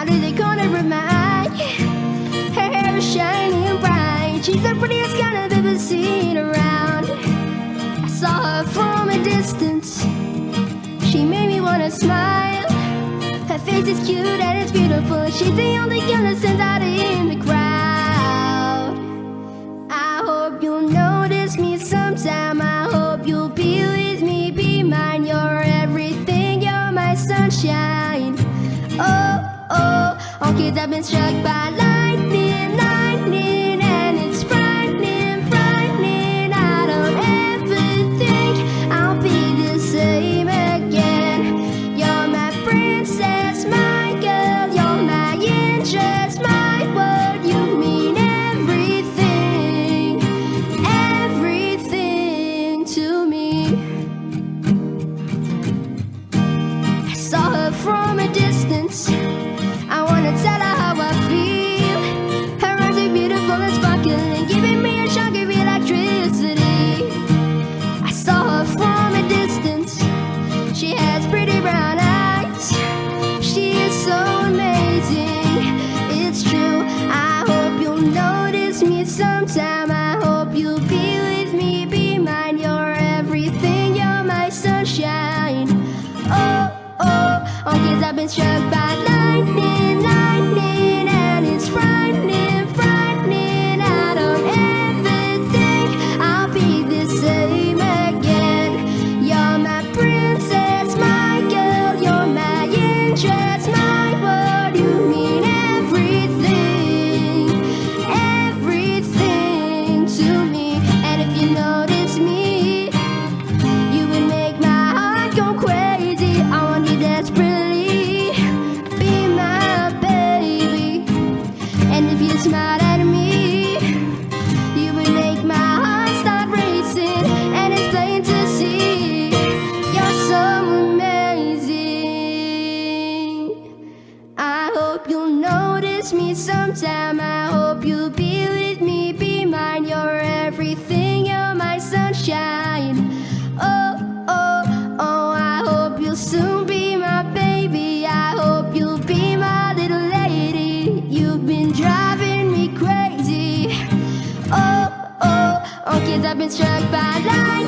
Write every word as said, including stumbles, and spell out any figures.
out of the corner of my eye. Her hair is shining bright. She's the prettiest kind I've ever seen around. I saw her from a distance. She made me wanna smile. Her face is cute and it's beautiful. She's the only girl that stands out in the crowd. I hope you'll notice me sometime. I hope you'll be with me, be mine. You're everything, you're my sunshine. Oh, oh, all kids have been struck by lightning, lightning, and it's frightening, frightening. I don't ever think I'll be the same again. You're my princess, my girl, you're my interest, my world. You mean everything, everything to me. I saw her from a distance. I wanna tell her how I feel. Her eyes are beautiful and sparkling, giving me a shock of electricity. I saw her from a distance. She has pretty brown eyes. She is so amazing. It's true. I hope you'll notice me sometime. I hope you'll be with me, be mine. You're everything, you're my sunshine. Oh, oh, all kids have been struck by lightning, lightning, and it's frightening, frightening. I don't ever think I'll be the same again. You're my princess, my girl, you're my interest, my world. You mean everything, everything to me. And if you notice me, you would make my heart go crazy. I want you desperately, be my baby. And if you smile at me, you would make my heart start racing. And it's plain to see, you're so amazing. I hope you'll notice me sometime. I hope you'll be with me, be mine. You're everything, you're my sunshine. Oh, oh, oh, I hope you'll soon be my baby. I hope you'll be my little lady. You've been driving me crazy. Oh, oh, all kids have been struck by lightning.